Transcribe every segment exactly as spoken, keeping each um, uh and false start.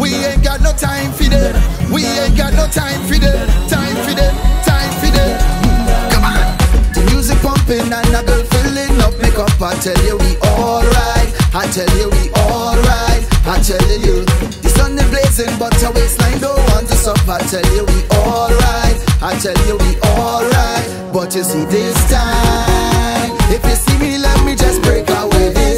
We ain't got no time for them. We ain't got no time for them. Time for them. Time for them. Come on. The music pumping and a girl filling up makeup. I tell you we alright. I tell you we alright. I tell you the sun is blazing, but our waistline don't want to stop. I tell you we alright. I tell you we alright. But you see this time, if you see me, let me just break away this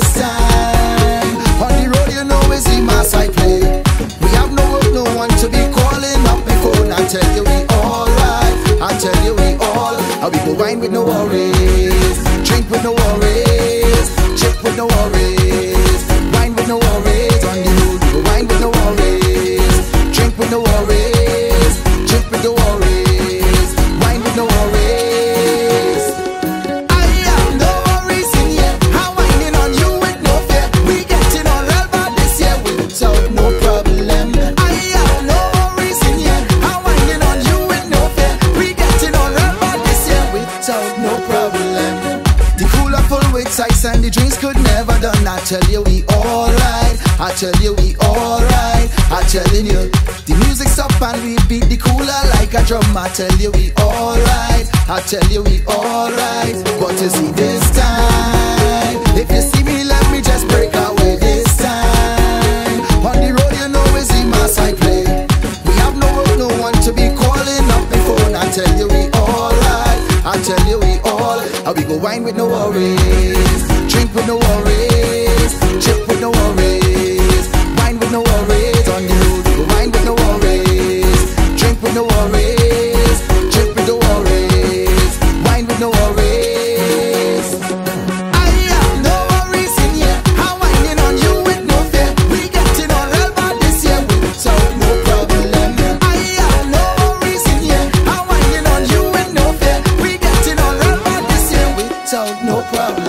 time. On the road, you know it's in my side play. We have no work, no one to be calling up before. I tell you we alright. I tell you we all. I we go wine with no worries, drink with no worries, chip with no worries, wine with no worries. On the road, we go wine with no worries, drink with no worries, chip with no worries, wine with no worries. I have no worries in here. I'm whining on you with no fear. We getting on real bad this year without no problem. I have no worries in here. I'm whining on you with no fear. We getting on real bad this year without no problem. The cooler full with ice and the drinks could never done. I tell you we alright. I tell you we alright. I telling you the music stop and we beat the cooler like a drum. I tell you we alright. I tell you we alright. But you see this time, if you see me, let me just break away this time. On the road, you know it's in my side play. We have no work, no one to be calling up before. I tell you we alright. I tell you we all. I we go wine with no worries, drink with no worries, chip with no worries, wine with no worries. On the road, we go wine with no worries, drink with no worries, chip with no worries, wine with no worries. I have no worries in here. I'm whining on you with no fear. We getting on real bad this year without no problem. I have no worries in here. I'm whining on you with no fear. We getting on real bad this year without no problem.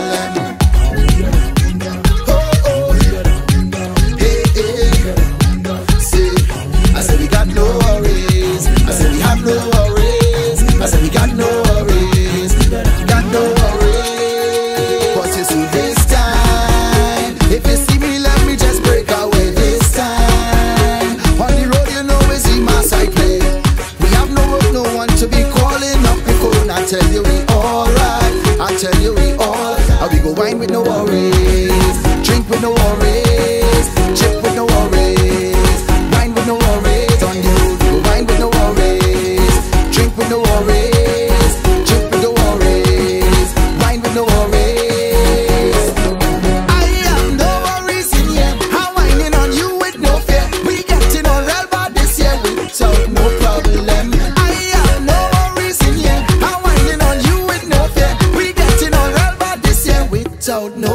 I tell you we alright. I tell you we all. I we go wine with no worries, drink with no worries, chip with no worries, wine with no worries. On the road we go wine with no worries, drink with no worries, chip with no worries, wine with no worries. I have no worries in here. I'm whining on you with no fear. We getting on real bad this year without no problem. Out no